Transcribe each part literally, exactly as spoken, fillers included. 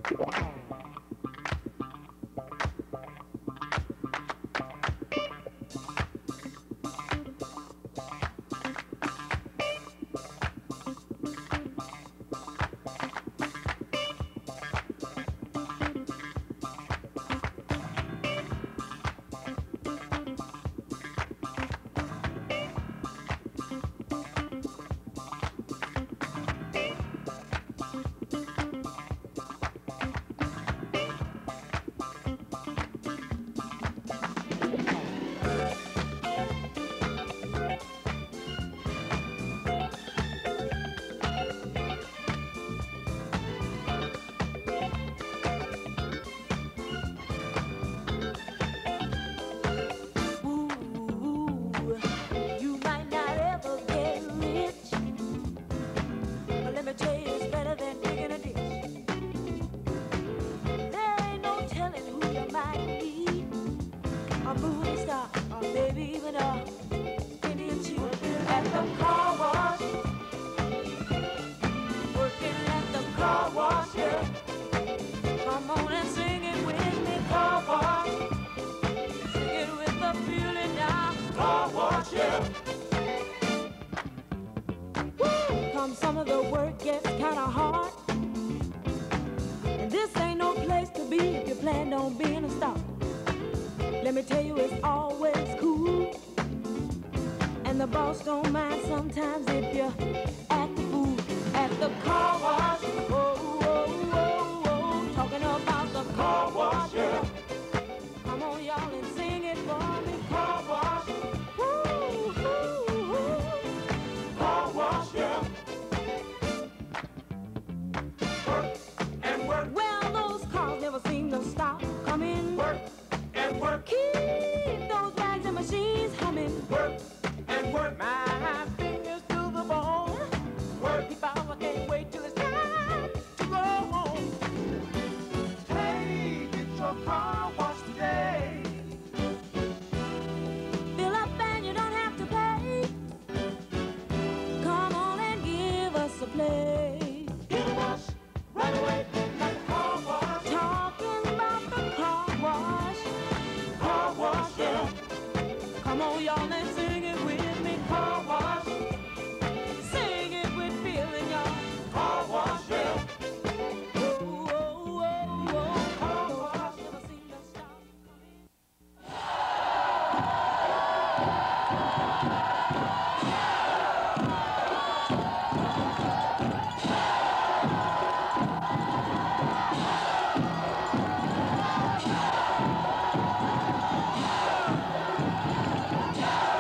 Some of the work gets kind of hard, and this ain't no place to be if you plan on being a star. Let me tell you, it's always cool, and the boss don't mind sometimes if you act the fool at the car wash. Oh, oh, oh, oh, talking about the car wash, yeah. Come on, y'all, and sing it for me. Car wash. Woo, woo, woo. Car wash, yeah. Well, those cars never seem to stop coming. Work and work. Keep those bags and machines humming. Work and work. My fingers to the bone. Work. Keep out, I can't wait till it's time to go home. Hey, get your car washed today. Fill up and you don't have to pay. Come on and give us a play. Get a wash right away. Come on, y'all, and sing it with me. Car wash. Sing it with feeling, y'all. Car wash, yeah. Oh, oh, oh, oh. Car wash. Never seem to stop coming.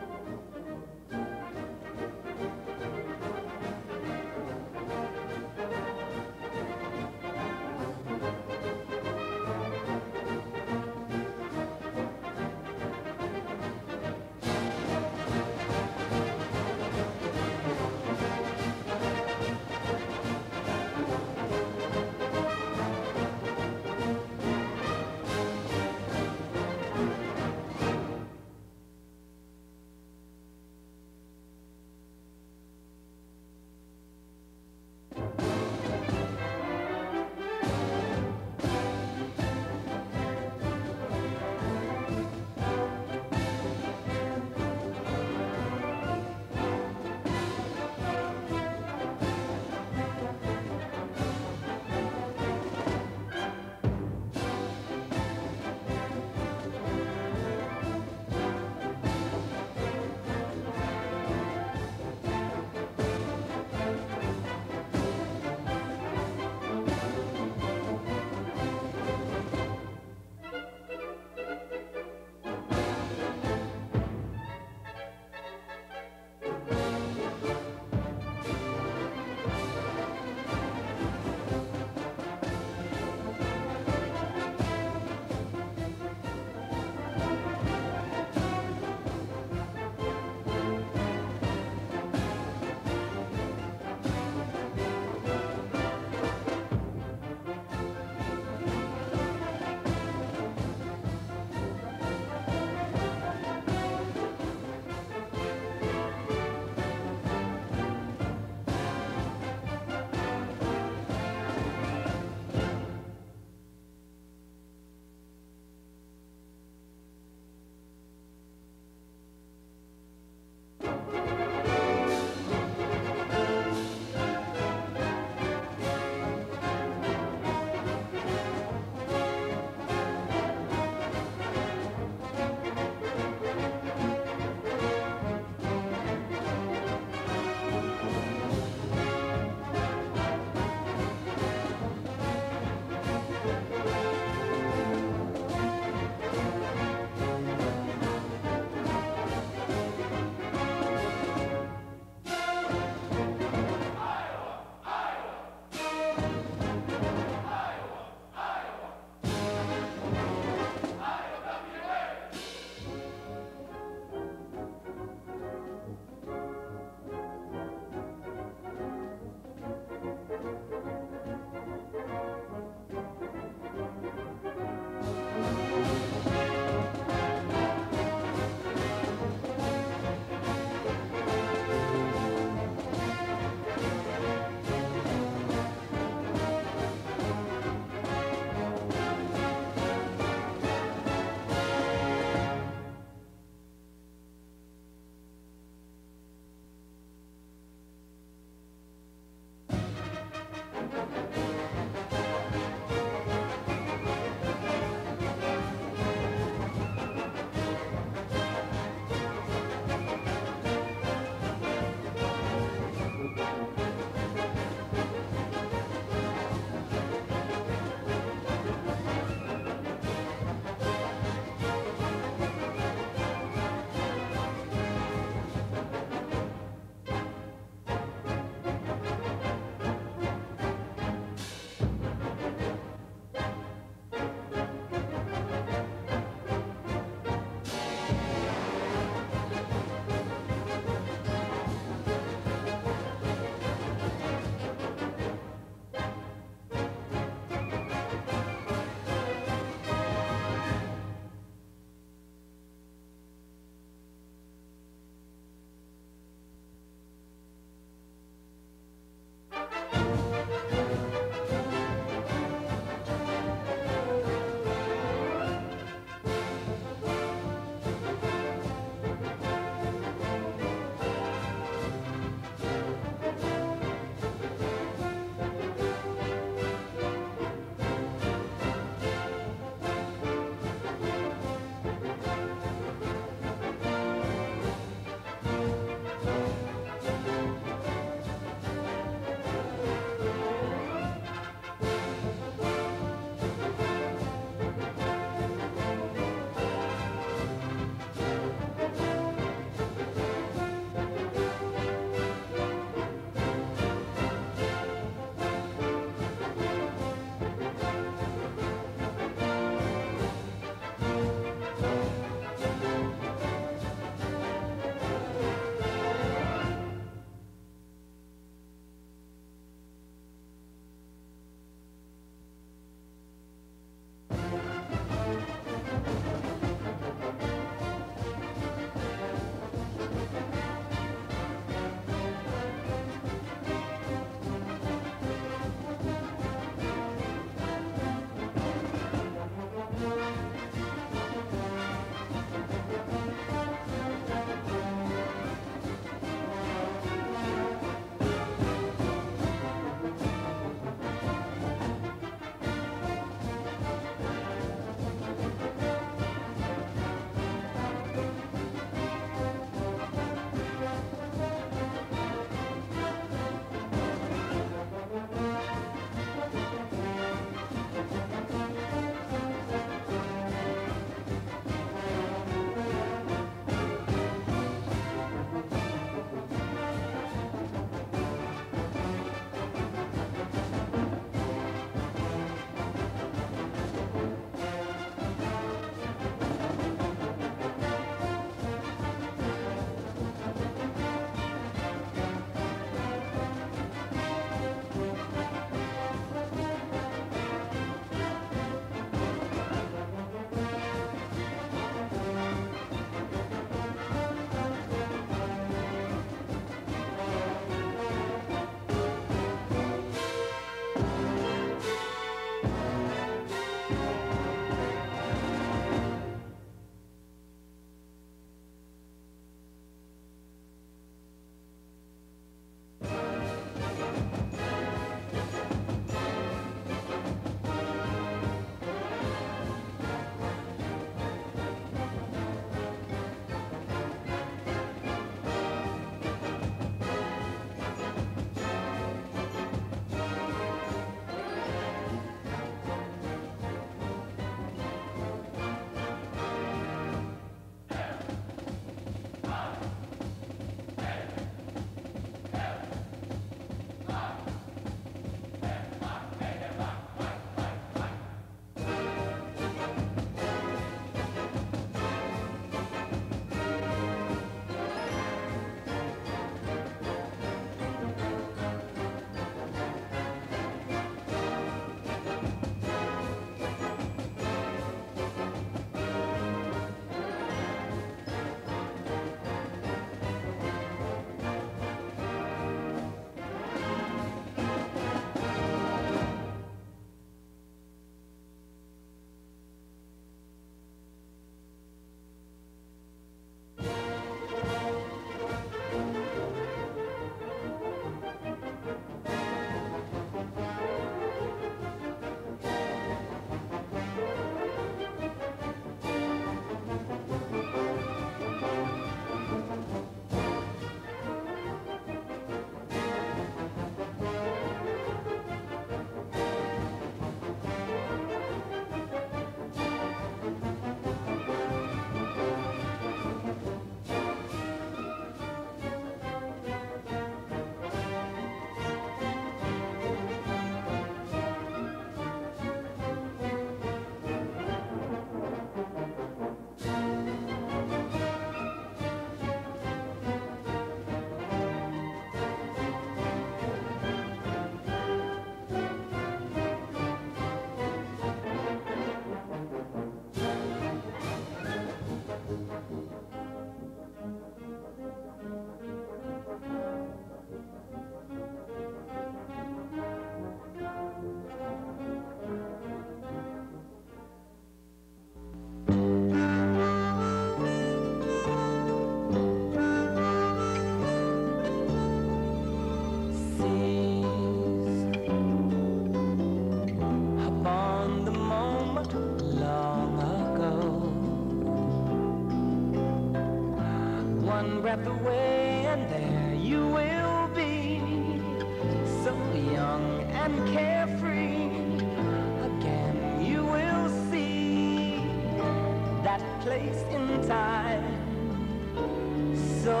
breath away, and there you will be, so young and carefree. Again you will see that place in time, so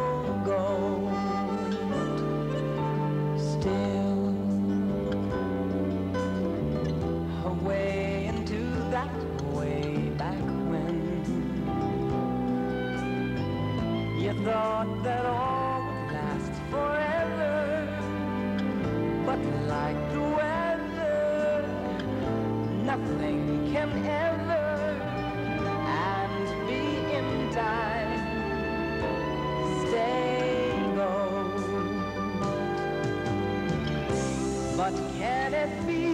gold still, away into that way back when you thought that all would last forever, but like the weather, nothing can ever, and be in time, stay gold. But can it be,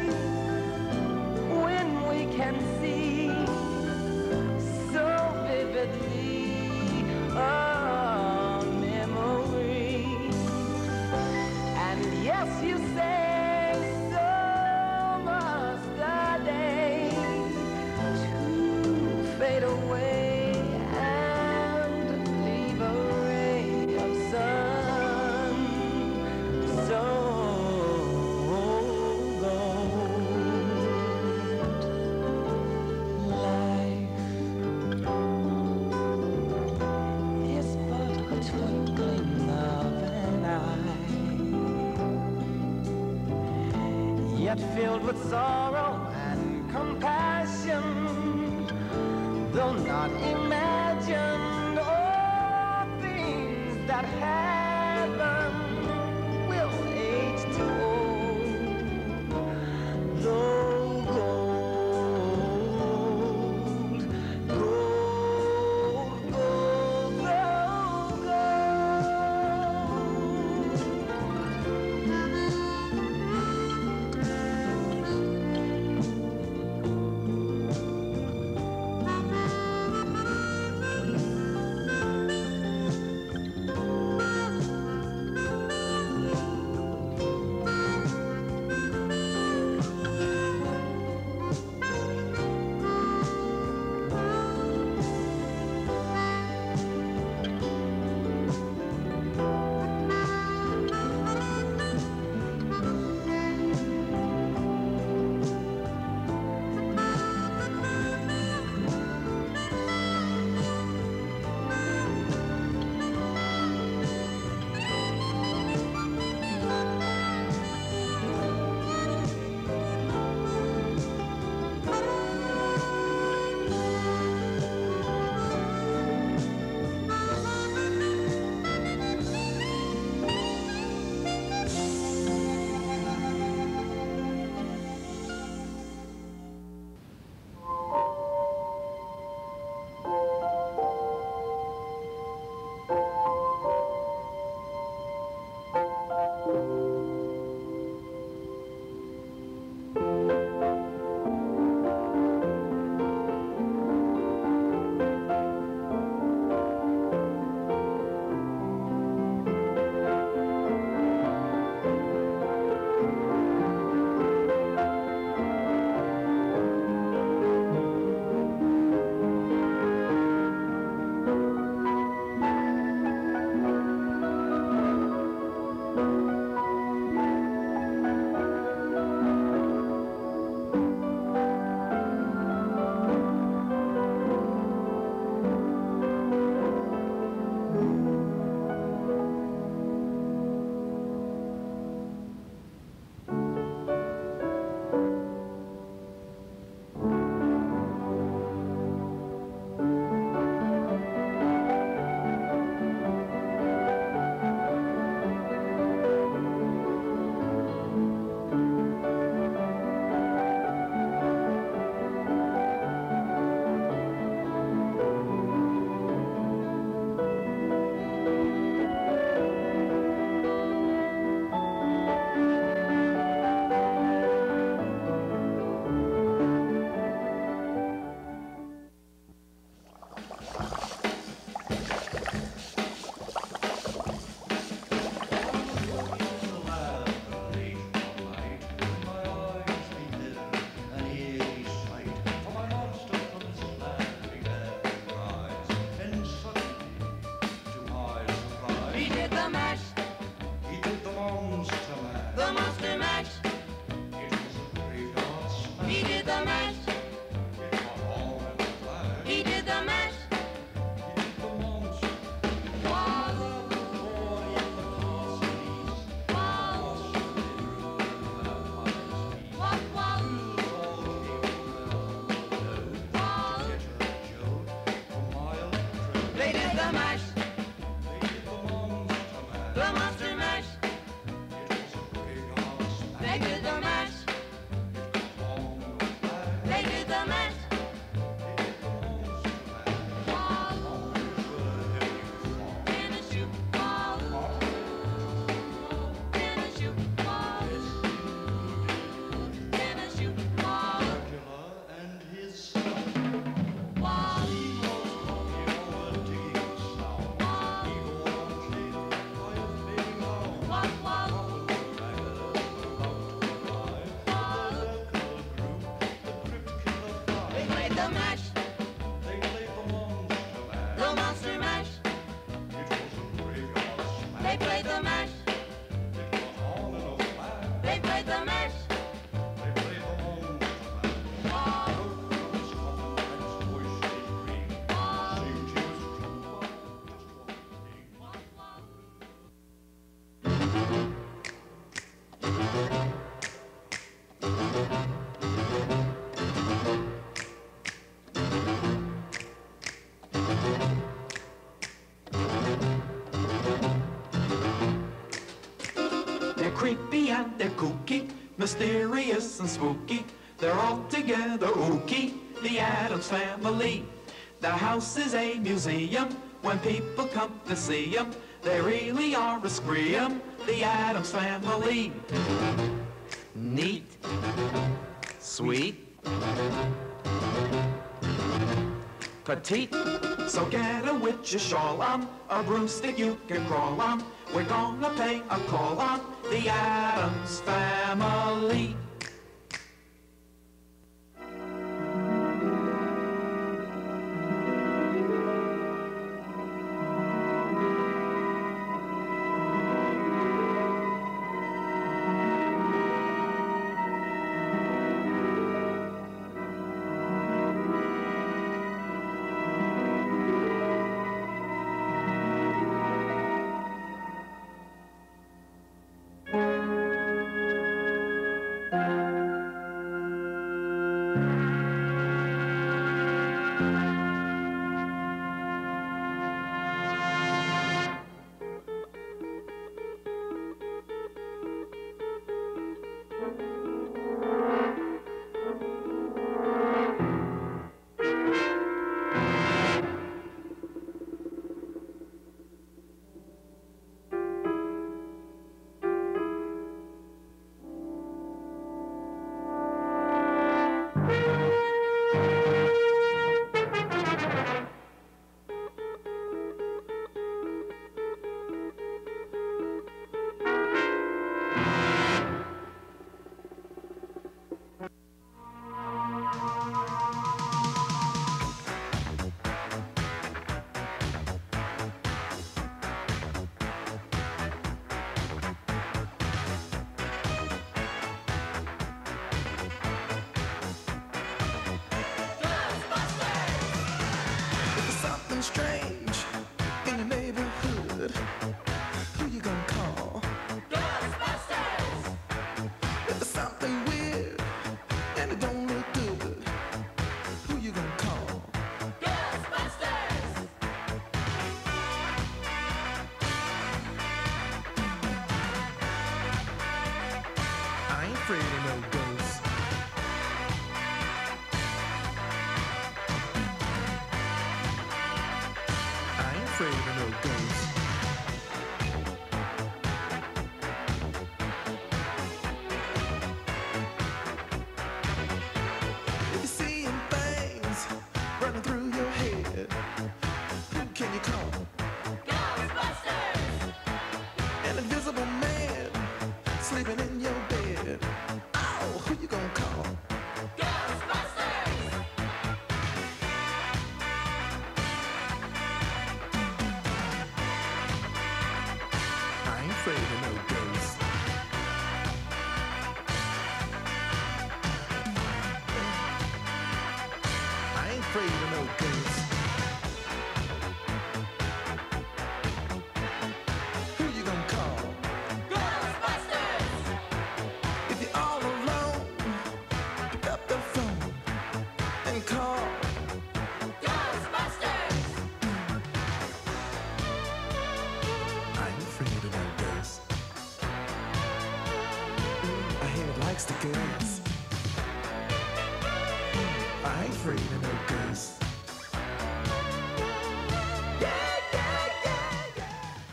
when we can see so vividly a memory? And yes, you say, so must the day to fade away and leave a ray of sun, so yet filled with sorrow and compassion, though not imagined, all things that happen will age too old, though gold, gold, gold, though gold. and they're kooky, mysterious and spooky. They're all together ooky, the Addams Family. Their house is a museum. When people come to see them, they really are a scream, the Addams Family. Neat, sweet, petite. So get a witch's shawl on, a broomstick you can crawl on. We're gonna pay a call on the Addams Family. Strange in the neighborhood, who you gonna call? Ghostbusters! If there's something weird and it don't look good, who you gonna call? Ghostbusters! I ain't afraid of no ghosts. Afraid of no ghosts. If you're seeing things running through your head, who can you call? Ghostbusters! An invisible man sleeping in your bed. Oh, who you gonna call? Ghostbusters! Afraid of no ghosts. I ain't afraid of no ghosts. Who you gonna call? Ghostbusters! If you're all alone, pick up the phone and call Ghostbusters! I ain't afraid of no ghosts. I hear it likes the girls. I ain't afraid of no ghosts. Yeah, yeah, yeah, yeah.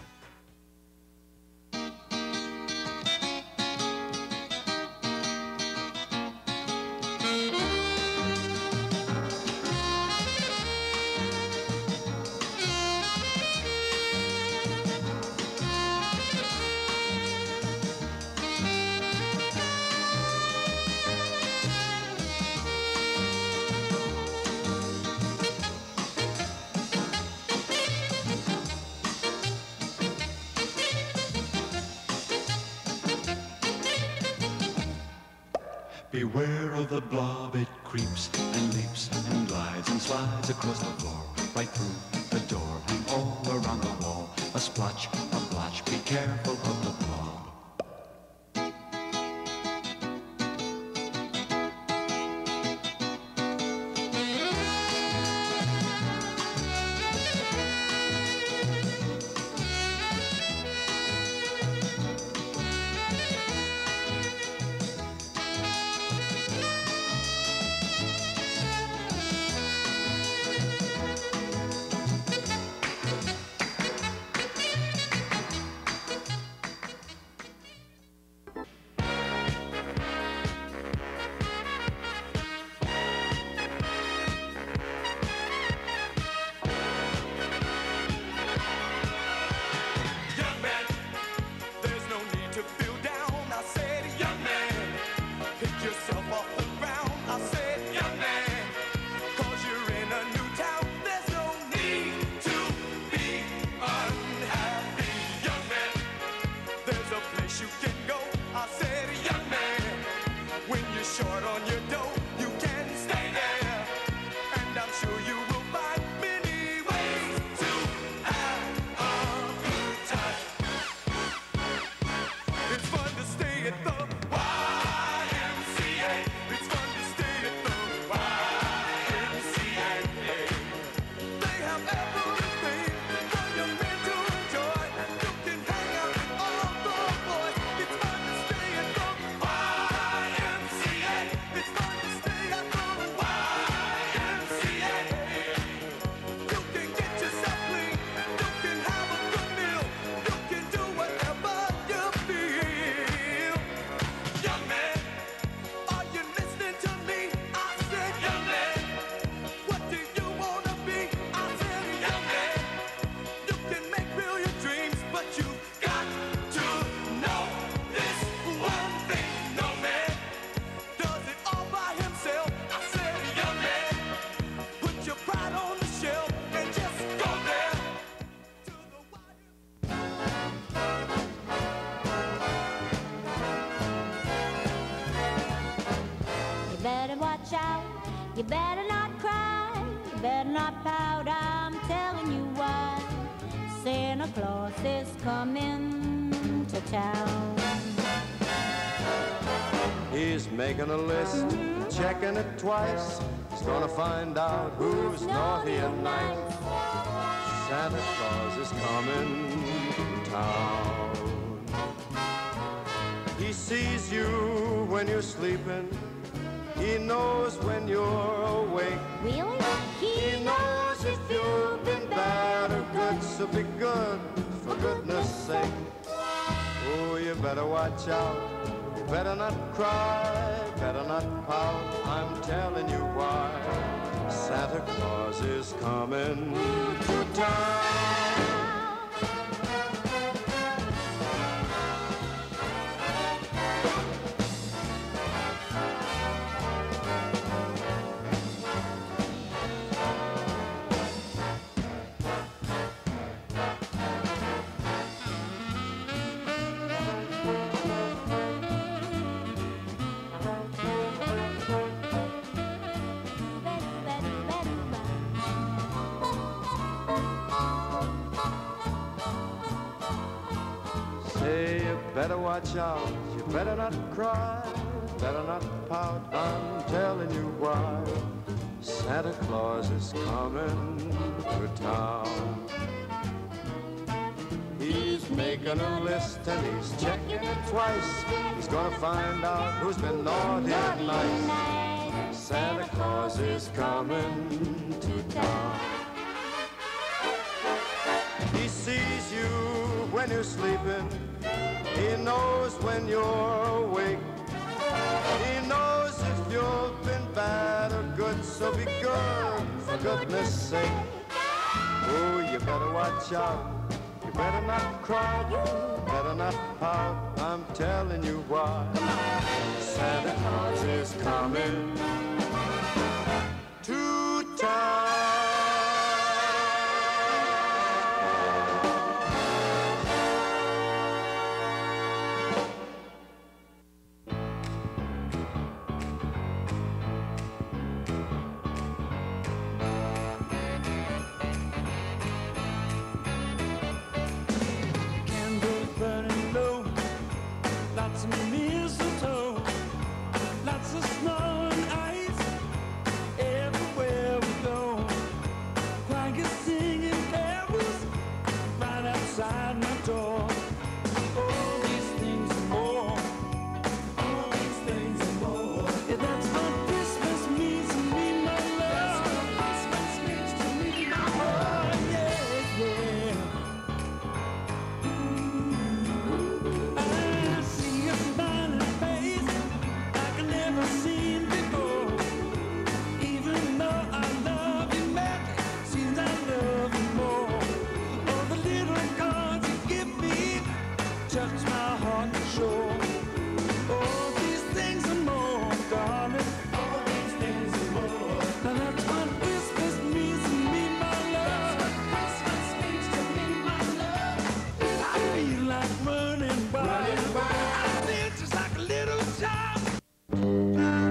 Beware of the blob, it creeps and leaps and glides and slides across the floor, right through the door and all around the wall. A splotch, a blotch, be careful of the blob. short on your dough, you can stay there. And I'm sure you will find many ways to have a good time. It's fun to stay at the Y M C A. It's fun to stay at the Y M C A. They have everything for young men to enjoy. You can hang out with all the boys. It's fun to stay at the Y M C A. It's fun to stay at the Y M C A. You can get yourself clean. You can have a good meal. You can do whatever you feel. Young man, are you listening to me? I said, young man, what do you wanna be? I said, young man, you can make real your dreams, but you got to know this one thing. No man does it all by himself. I said, young man, put your pride on the shelf and just go there to the wire. You better watch out, you better not cry, you better not pout, I'm telling you why. Santa Claus is coming to town. He's making a list, checking it twice. He's gonna find out who's naughty and nice. Santa Claus is coming to town. He sees you when you're sleeping. He knows when you're awake. Really? He knows if you've been bad or good, so be good, for goodness sake. Oh, you better watch out. You better not cry, better not pout. I'm telling you why. Santa Claus is coming to town. Say you better watch out, you better not cry, better not pout, I'm telling you why. Santa Claus is coming to town. He's making a list and he's checking it twice. He's gonna find out who's been naughty and nice. Santa Claus is coming to town. He sees you when you're sleeping. He knows when you're awake. He knows if you've been bad or good, so be good, for goodness sake. Oh, you better watch out. You better not cry, you better not pout. I'm telling you why. Santa Claus is coming to town. Burning low, lots of mistletoe, lots of snow and ice everywhere we go. Choir singing carols right outside my door. All these things and more, all these things and more. Yeah, that's what Christmas means to me, my love. That's what Christmas means to me, my love. Oh, yeah, yeah. I see a smiling face like I never seen before. Even though I love you, man, seems I love you more. Oh, the little cards you give me touch my heart for sure. All these things and more, darling. All these things and more. Now that's what Christmas means to me, my love. That's what Christmas means to me, my love. I feel like running wild. I feel just like a little child.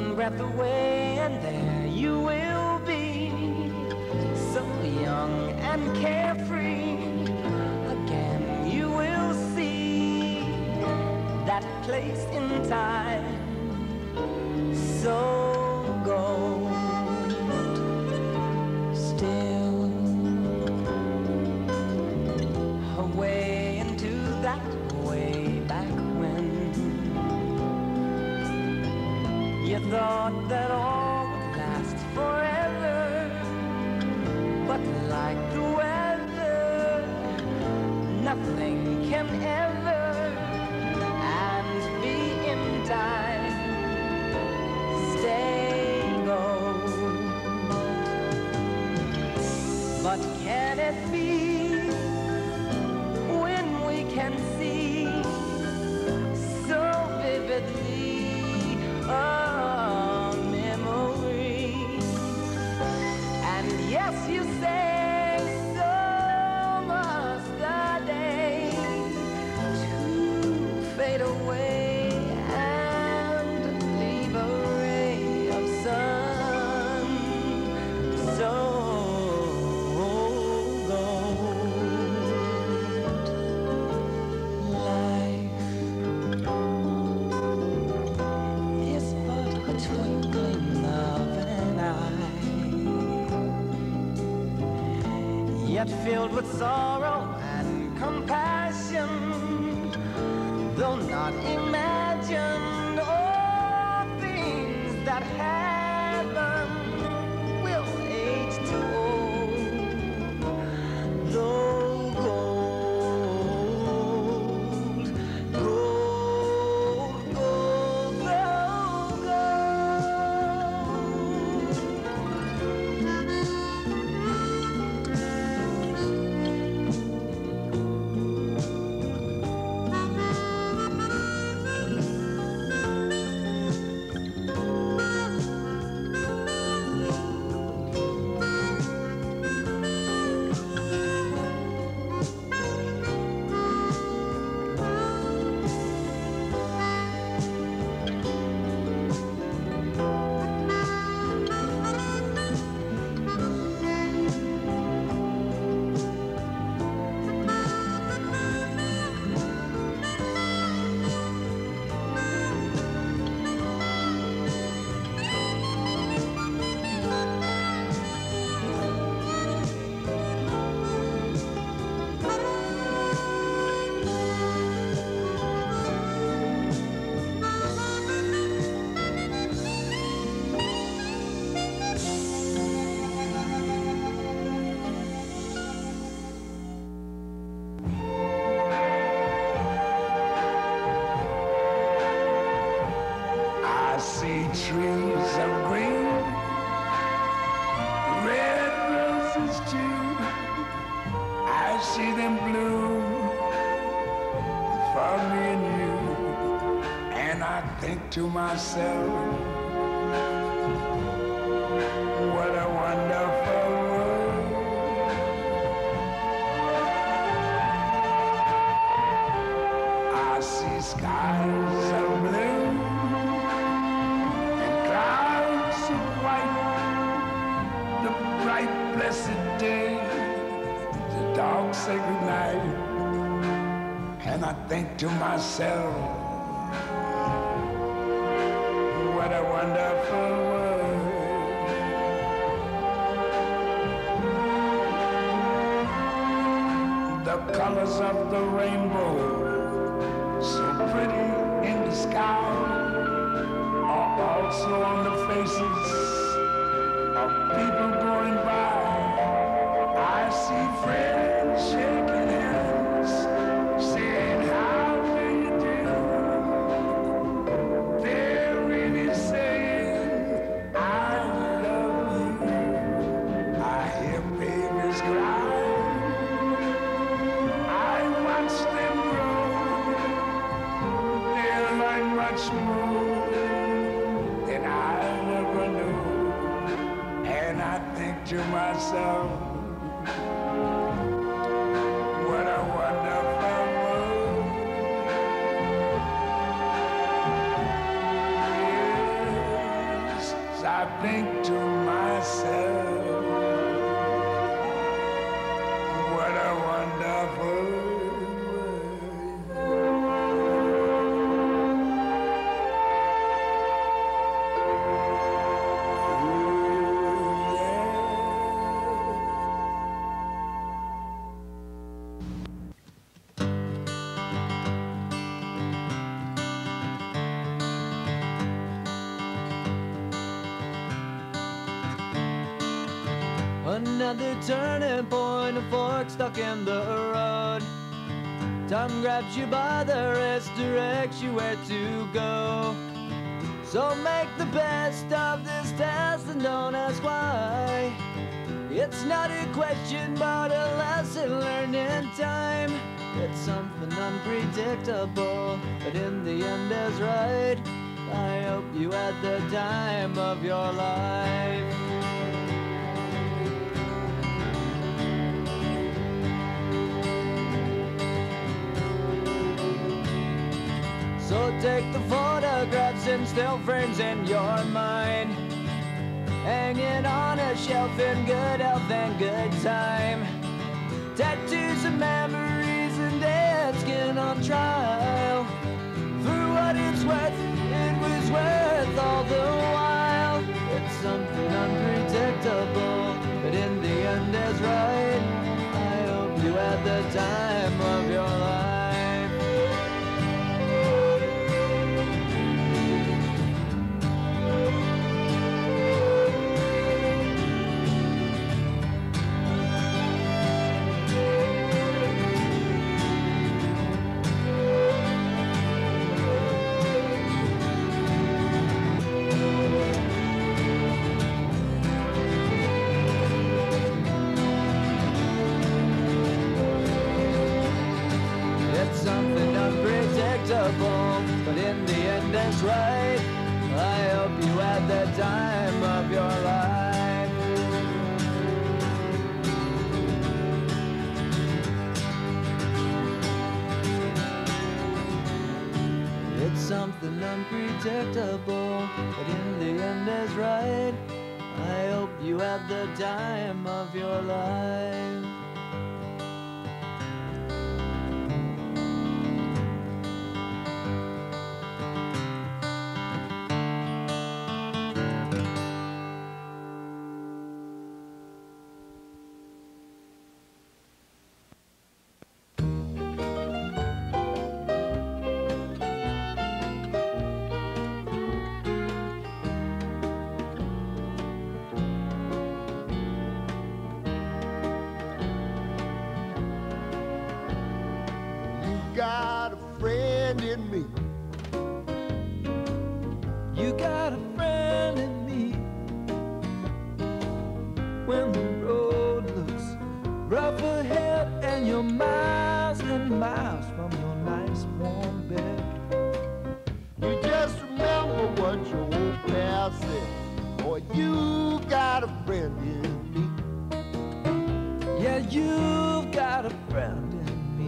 one breath away and there you will be, so young and carefree. Again you will see that place in time, so gold still, away into that way back when you thought that all would last forever, but like the weather, nothing can ever, and be in time, stay gold. But can it be when we can see so vividly a memory? And yes, you say so must the day to fade away and leave a ray of sun, so yet filled with sorrow and compassion, though not imagined, all things that happen will age too old, though gold, gold, gold, though trees of green, red roses too. I see them bloom for me and you, and I think to myself, what a wonderful world. I see skies of blue, blessed day, the dark sacred night, and I think to myself, what a wonderful world. The colors of the rainbow, so pretty in the sky, are also on the faces of people going by. I see friends shaking hands, saying, how do you do? They're really saying, I love you. I hear babies cry. I watch them grow. They'll learn much more than I never knew. And I think to myself, what a wonderful world. Yeah. think to myself, what a wonderful Another turning point, a fork stuck in the road. Time grabs you by the wrist, directs you where to go. So make the best of this test and don't ask why. It's not a question but a lesson learned in time. It's something unpredictable, but in the end is right. I hope you had the time of your life. So take the photographs and still frames in your mind, hanging on a shelf in good health and good time. Tattoos and memories and dead skin on trial. For what it's worth, it was worth all the while. It's something unpredictable, but in the end is right. I hope you had the time of your life. But in the end it's right. I hope you had the time of your life. It's something unpredictable, but in the end is right. I hope you had the time of your life. Got a friend in me. You got a friend in me. When the road looks rough ahead and you're miles and miles from your nice warm bed, You just remember what your old pal said. Boy, you got a friend in me. yeah, you've got a friend in me.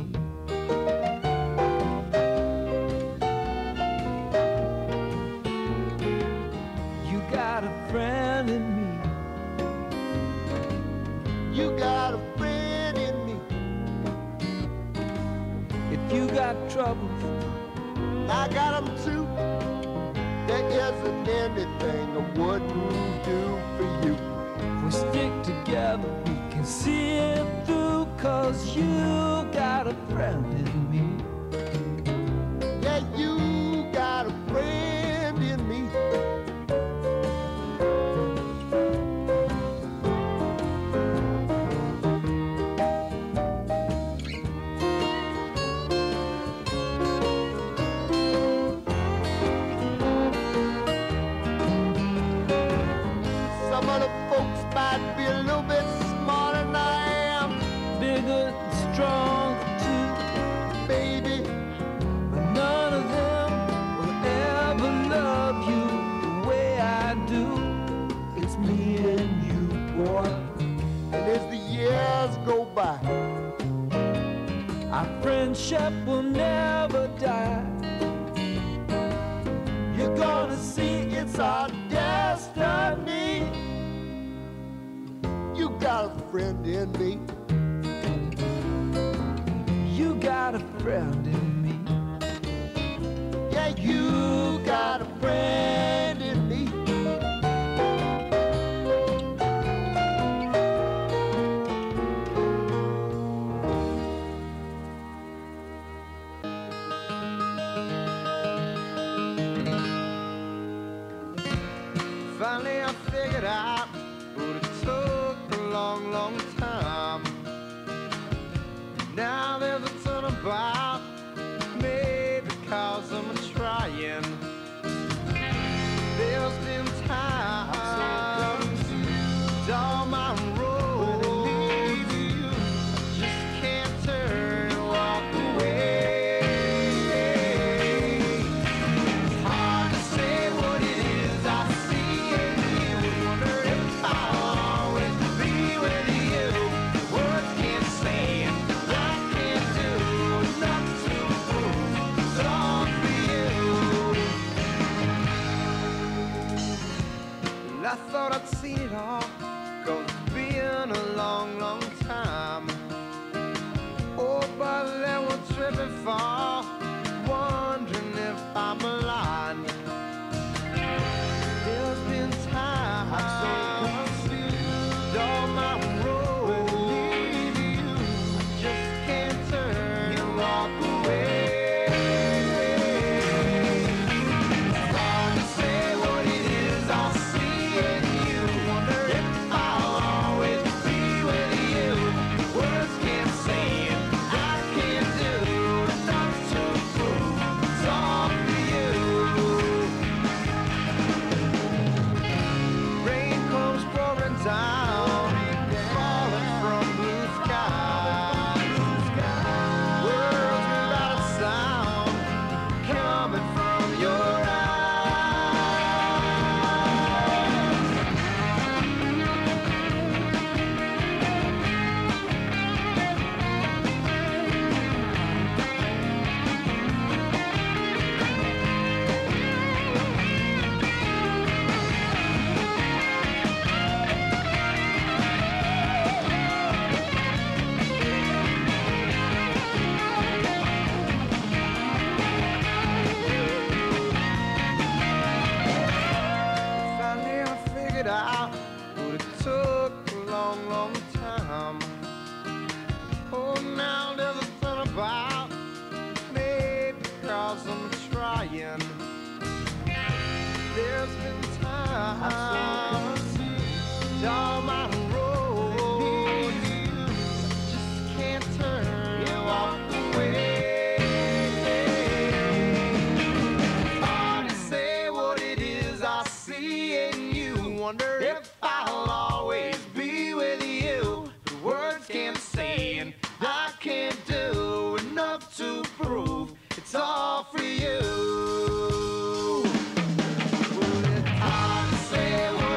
You got a friend in me. You got a friend in me. If you got troubles, I got them too. There isn't anything I wouldn't do for you. if we stick together, we can see it through. 'Cause you got a friend in me. Yeah, you got a friend in me. Some of the folks might be a little bit smarter than I am, Bigger, strong too, baby. but none of them will ever love you the way I do. It's me and you, boy. And as the years go by, Our friendship will never die. You're gonna see it's our destiny. got a friend in me. You got a friend in me. Yeah, you got a friend in me. Finally I figured out, but it took a long, long time. Now there's a turnabout, maybe cause I'm trying. There's been times, down my road, I just can't turn and walk away. It's hard to say what it is I see in you. Wonder if I'll always be with you. Words can't say it, I can't do enough to prove it's all for you. Well, I thought I'd seen it all, 'cause it's been a long, long time. Oh, but then we'll trip and fall, wondering if I'm blind. There's been times, down my road, I just can't turn and walk away. It's hard to say what it is I see in you. Wonder if I'll always be with you. Words can't say it, I can't do enough to prove it's all for you. Rain comes pouring down, falling from blue skies. Words without a sound, coming from your Finally I figured out, but it took a long, long time. Oh, now there's a turnabout, maybe cause I'm trying. There's been times, down my road, just can't turn and walk away. Hard to say what it is I see in you. Wonder if I'll always be with you. The words can't say and I can't do enough to prove it's all for you. Well, it's hard to say what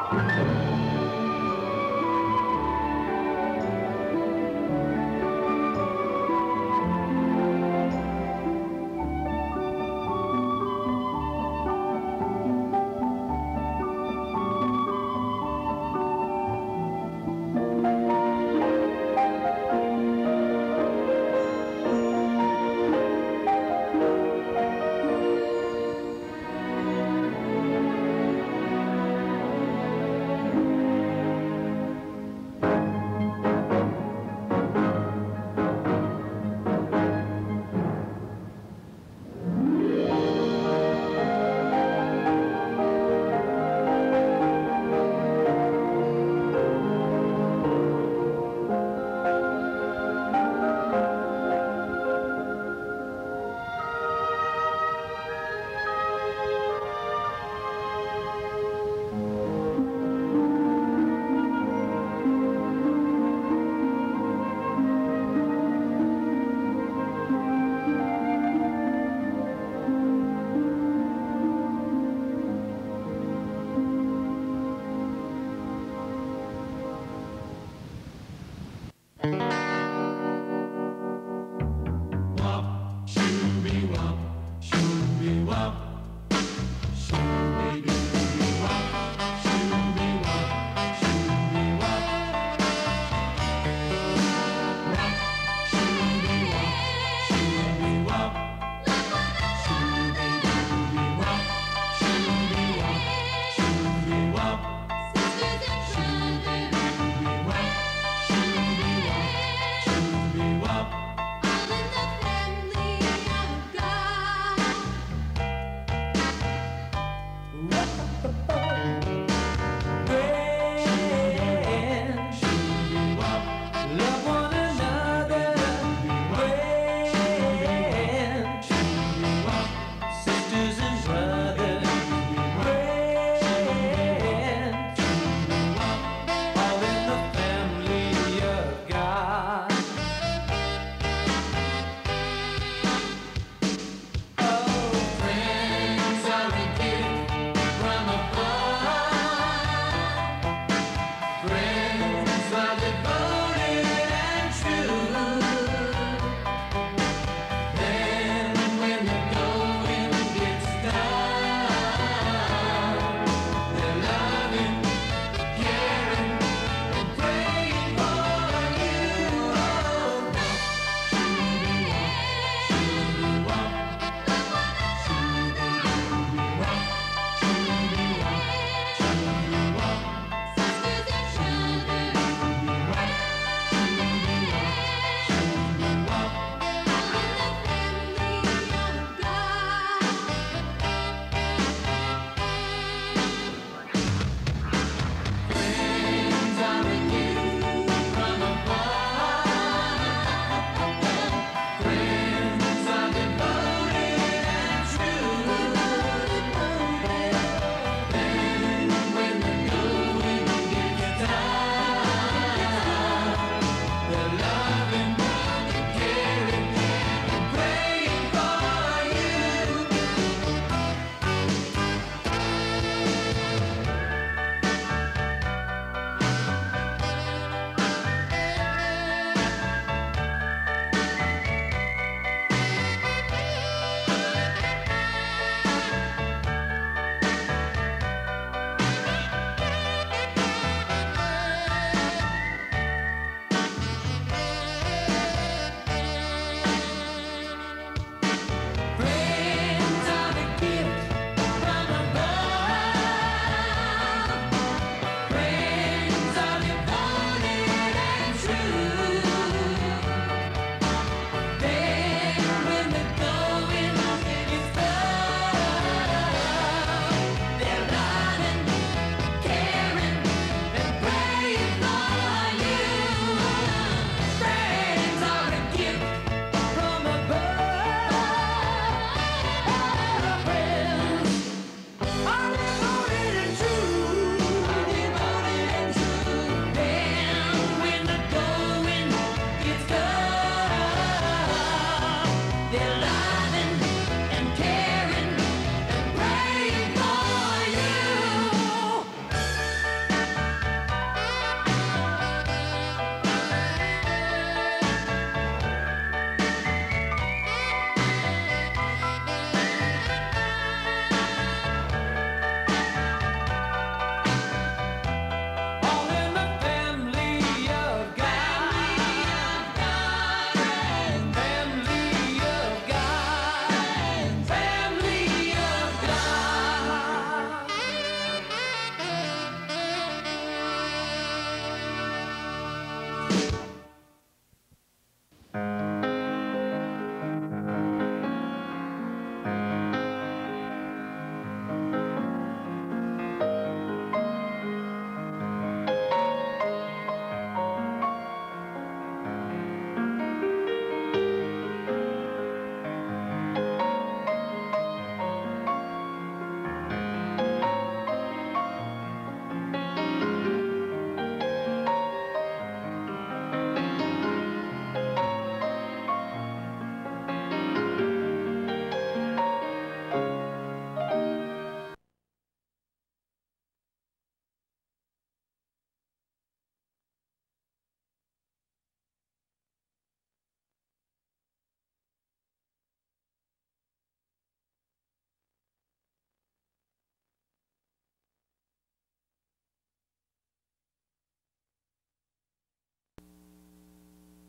Thank